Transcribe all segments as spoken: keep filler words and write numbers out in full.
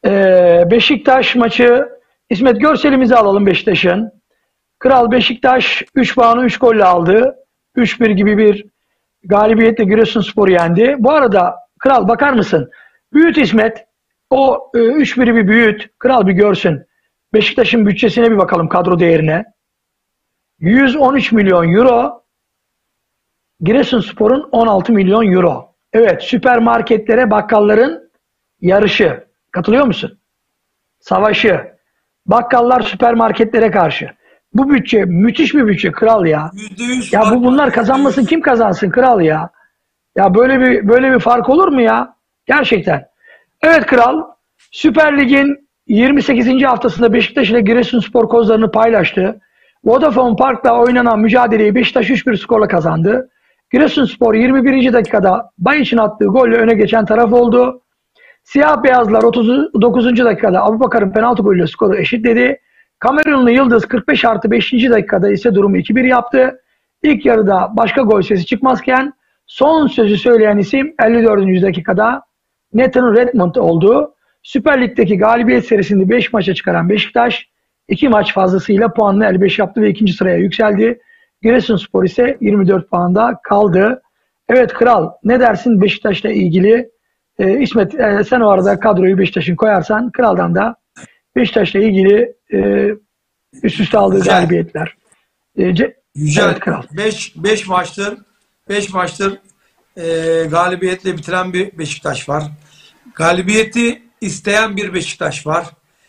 Ee, Beşiktaş maçı, İsmet görselimizi alalım Beşiktaş'ın. Kral Beşiktaş üç puanı üç golle aldı. üç bir gibi bir galibiyetle Giresunspor'u yendi. Bu arada Kral bakar mısın? Büyüt İsmet. O e, üç biri bir büyüt. Kral bir görsün. Beşiktaş'ın bütçesine bir bakalım, kadro değerine. yüz on üç milyon euro. Giresunspor'un on altı milyon euro. Evet, süpermarketlere bakkalların yarışı. Katılıyor musun? Savaşı. Bakkallar süpermarketlere karşı. Bu bütçe müthiş bir bütçe kral ya. yüzde yüz Ya fark bu var. bunlar kazanmasın, kim kazansın kral ya? Ya böyle bir böyle bir fark olur mu ya? Gerçekten. Evet kral, Süper Lig'in yirmi sekizinci haftasında Beşiktaş ile Giresunspor kozlarını paylaştı. Vodafone Park'ta oynanan mücadeleyi Beşiktaş üç bir skorla kazandı. Giresunspor yirmi birinci dakikada Bayiç'in attığı golle öne geçen taraf oldu. Siyah beyazlar otuz dokuzuncu dakikada Abubakar'ın penaltı golüyle skoru eşitledi. Kamerunlu Yıldız kırk beş artı beşinci dakikada ise durumu iki bir yaptı. İlk yarıda başka gol sesi çıkmazken son sözü söyleyen isim elli dördüncü dakikada Nathan Redmond oldu. Süper Lig'deki galibiyet serisini beş maça çıkaran Beşiktaş iki maç fazlasıyla puanını elli beş yaptı ve ikinci sıraya yükseldi. Giresunspor ise yirmi dört puanda kaldı. Evet kral, ne dersin Beşiktaş'la ilgili? Ee, İsmet e, sen o arada kadroyu Beşiktaş'ın koyarsan kraldan da Beşiktaş'la ilgili e, üst üste aldığı Yücel. galibiyetler. E, ce- Yücel, evet kral. beş maçtır beş maçtır e, galibiyetle bitiren bir Beşiktaş var. Galibiyeti isteyen bir Beşiktaş var.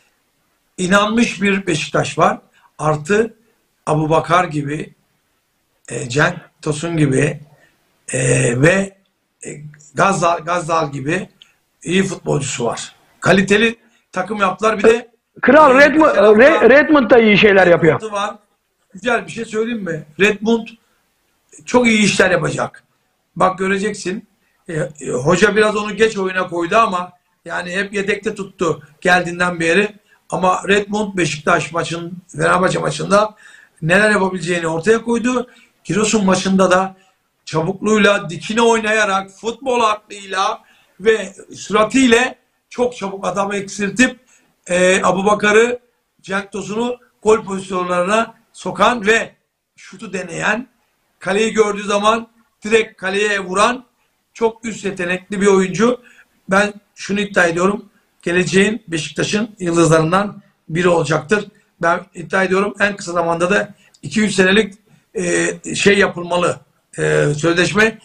İnanmış bir Beşiktaş var. Artı Abubakar gibi, e, Cenk Tosun gibi e, ve e, Gazzal, Gazzal gibi iyi futbolcusu var. Kaliteli takım yaptılar. Bir de Kral e, Redmond, Re- Redmond da iyi şeyler yapıyor. Redmond'u var. Güzel bir şey söyleyeyim mi? Redmond çok iyi işler yapacak. Bak göreceksin. E, e, hoca biraz onu geç oyuna koydu ama yani hep yedekte tuttu geldiğinden beri. Ama Redmond Beşiktaş maçın, Fenerbahçe maçında neler yapabileceğini ortaya koydu. Giresun maçında da çabukluğuyla, dikine oynayarak, futbol aklıyla ve süratiyle çok çabuk adamı eksiltip e, Abubakar'ı, Cenk Tosun'u gol pozisyonlarına sokan ve şutu deneyen, kaleyi gördüğü zaman direkt kaleye vuran çok üst yetenekli bir oyuncu. Ben şunu iddia ediyorum. Geleceğin Beşiktaş'ın yıldızlarından biri olacaktır. Ben iddia ediyorum en kısa zamanda da iki üç senelik e, şey yapılmalı. E, sözleşme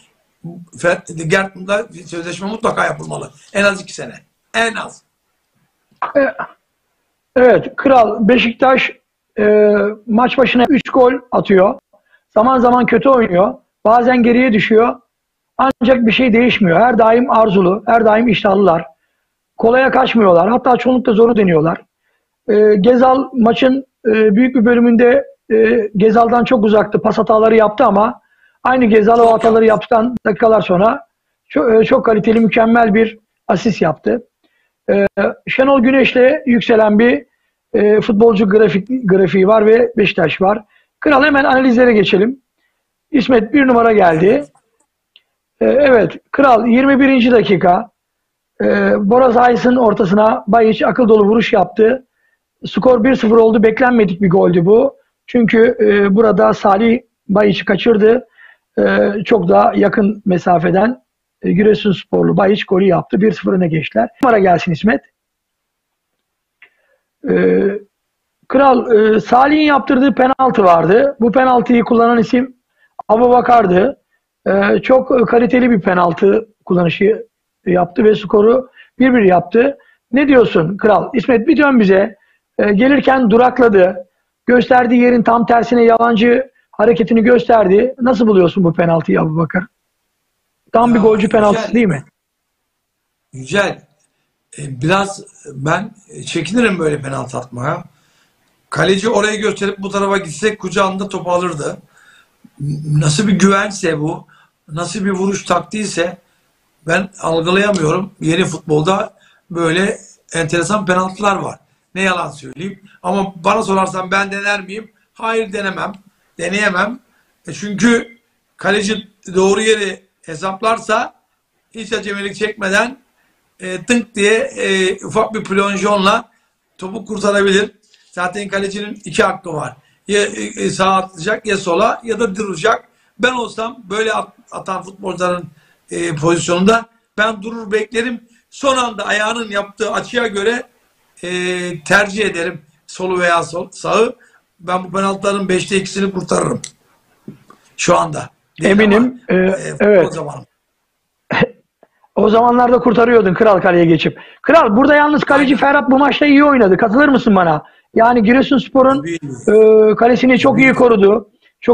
Gertman'da sözleşme mutlaka yapılmalı. En az iki sene. En az. Evet kral, Beşiktaş e, maç başına üç gol atıyor. Zaman zaman kötü oynuyor. Bazen geriye düşüyor. Ancak bir şey değişmiyor. Her daim arzulu, her daim iştahlılar. Kolaya kaçmıyorlar. Hatta çoğunlukla zoru deniyorlar. E, Gezal maçın e, büyük bir bölümünde e, Gezal'dan çok uzaktı. Pas hataları yaptı ama aynı Gezal o hataları yaptıktan dakikalar sonra çok, e, çok kaliteli, mükemmel bir asist yaptı. E, Şenol Güneş'le yükselen bir e, futbolcu grafik, grafiği var ve Beşiktaş var. Kral, hemen analizlere geçelim. İsmet bir numara geldi. E, evet kral, yirmi birinci dakika e, Bora Zayis'in ortasına Bayiç akıl dolu vuruş yaptı. Skor bir sıfır oldu. Beklenmedik bir goldü bu. Çünkü e, burada Salih Bayiç'i kaçırdı. E, çok daha yakın mesafeden e, Giresunsporlu Bayiç golü yaptı. bir sıfır öne geçtiler. Numara gelsin İsmet. E, Kral, e, Salih'in yaptırdığı penaltı vardı. Bu penaltıyı kullanan isim Abubakar'dı. E, çok kaliteli bir penaltı kullanışı yaptı ve skoru bir bir yaptı. Ne diyorsun kral? İsmet bir dön bize. E, gelirken durakladı. Gösterdiği yerin tam tersine yalancı hareketini gösterdi. Nasıl buluyorsun bu penaltıyı Abubakar? Tam Ya, bir golcü penaltısı güzel, değil mi? güzel. E, biraz ben çekinirim böyle penaltı atmaya. Kaleci orayı gösterip bu tarafa gitse kucağında topu alırdı. Nasıl bir güvense bu, nasıl bir vuruş taktiğiyse ben algılayamıyorum. Yeni futbolda böyle enteresan penaltılar var. Ne yalan söyleyeyim. Ama bana sorarsan ben dener miyim? Hayır, denemem. Deneyemem. E çünkü kaleci doğru yeri hesaplarsa hiç acemilik çekmeden e, tınk diye e, ufak bir plonjonla topu kurtarabilir. Zaten kalecinin iki hakkı var. Ya e, sağa atlayacak ya sola ya da duracak. Ben olsam böyle at, atan futbolcuların e, pozisyonunda ben durur beklerim. Son anda ayağının yaptığı açıya göre e, tercih ederim solu veya sol, sağı. Ben bu penaltıların beşte ikisini kurtarırım. Şu anda. Değil Eminim. Ama, e, e, evet. Zamanım. O zamanlarda kurtarıyordun Kral kaleye geçip. Kral burada yalnız kaleci Aynen. Ferhat bu maçta iyi oynadı. Katılır mısın bana? Yani Giresunspor'un e, kalesini çok iyi korudu.